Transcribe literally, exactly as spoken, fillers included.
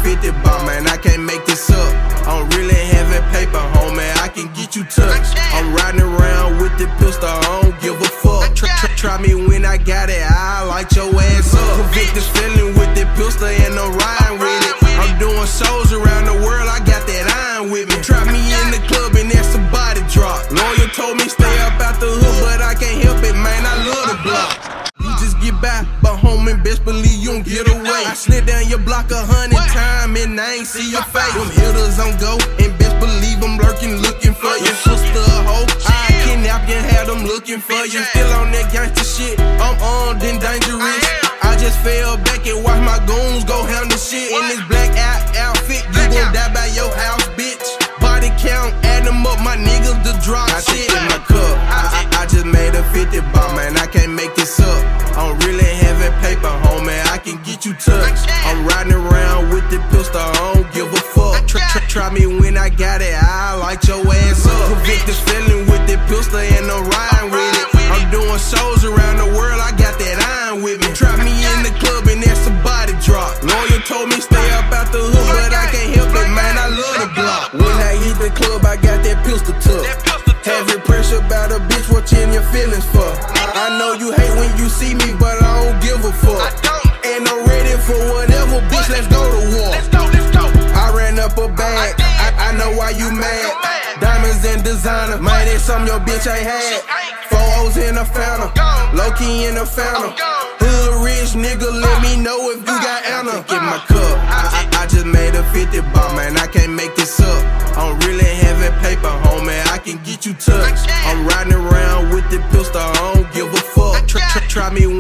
fifty ball, man, I can't make this up. I'm really having paper, homie, I can get you touched. I'm riding around with the pistol, I don't give a fuck. Try, try, try me when I got it, I light your ass up. Convicted felon with the pistol and I'm riding with it. I'm doing shows around the world, I got that iron with me. Try me in the club and that's a body drop. Lawyer told me stay up out the hood, but I can't help it, man, I love the block. You just get by, but homie, best believe you don't get away. I slid down your block a hundred times and I ain't see your face. Them hitters on go, and best believe I'm lurking, looking for your sister a hoe. I kidnap you and have them looking for you. Still on that gangster shit, I'm armed and dangerous. I just fell back and watch my goons go handle shit. In this black out outfit, you gon' die by your house, bitch. Body count, add them up, my niggas the drop shit in my cup. I, I, I just made a fifty ball, man, I can't make this up. I'm really having paper, homie, I can get you touched. I'm riding around with the pistol, I don't give a fuck. Try, try, try me when I got it, I light your ass up. Convicted felon with the pistol and I'm riding with it. I'm doing shows around the world, I got that iron with me. Try me in the club and that's a body drop. Lawyer told me stay up out the hood, but I can't help it, man, I love the block. When I hit the club, I got that pistol tuck. Heavy pressure about a bitch, what you in your feelings for? I, I know you hate when you see me, but I don't give a fuck. And I'm ready for whatever, bitch, let's go to war. I ran up a bag, I, I know why you mad. Diamonds and designer, man, it's something your bitch ain't had. Four O's in a fountain, low key in a fountain. Hood rich nigga, let me know if you got Anna. Get my cup, I, I, I just made a fifty ball, man, I can't make this up. I'm really having paper, homie, I can get you touched. I'm riding around with the pistol, I don't give a fuck. Try, try, try me